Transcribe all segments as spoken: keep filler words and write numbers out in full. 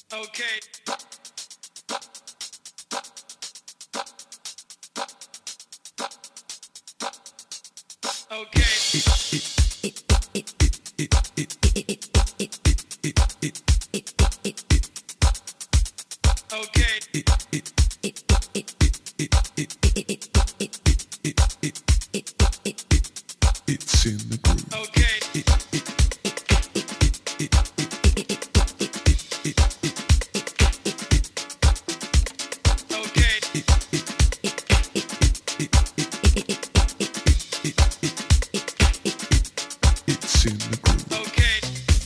Okay. Okay. Okay. It's in the groove. Okay. Okay. It's in the groove. Okay.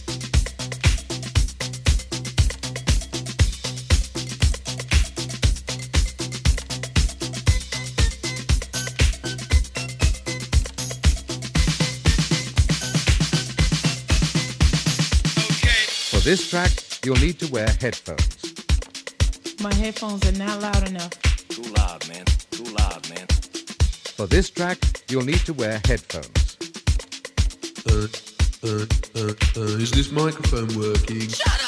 Okay. For this track, you'll need to wear headphones. My headphones are not loud enough. Too loud, man. Too loud, man. For this track, you'll need to wear headphones. Uh, uh, uh, uh, is this microphone working?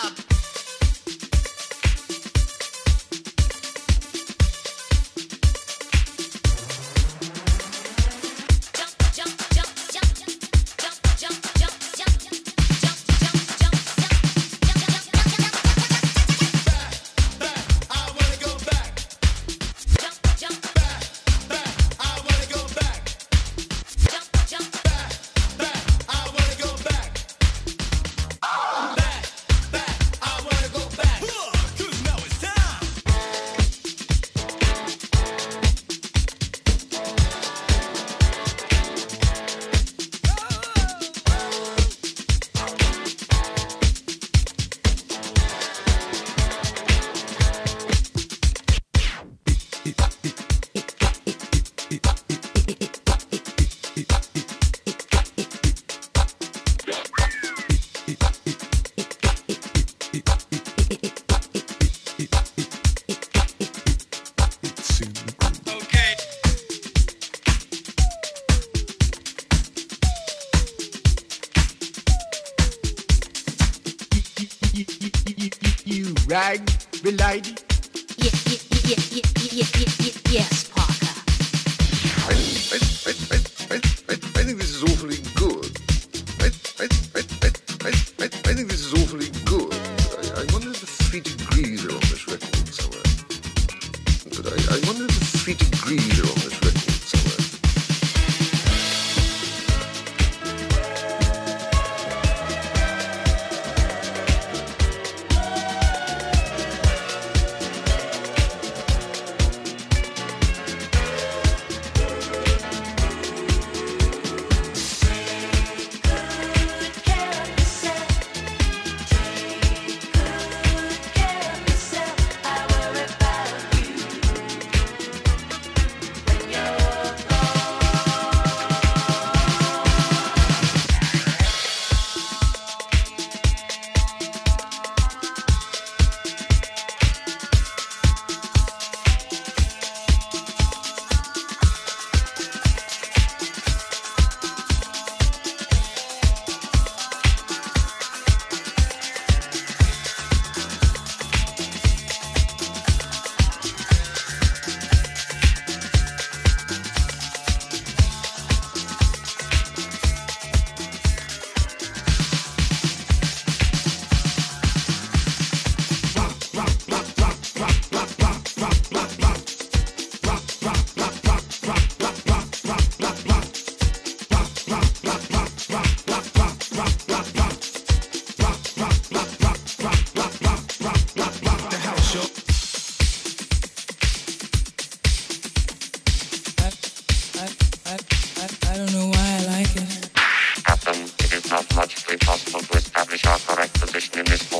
It's in the groove. Okay. You rag, the lady. Yeah, yeah, yeah, yeah, yeah, yeah, yeah, yes, Parker. I, I, I, I, I, I, I think this is awfully good. I, I, I, I, I, I, I think this is awfully good. I, I wonder if the three degrees are on this record somewhere. But I, I wonder if the three degrees are on this record somewhere. I, I, I, I, I don't know why I like it. Captain, it is not logically possible to establish our correct position in this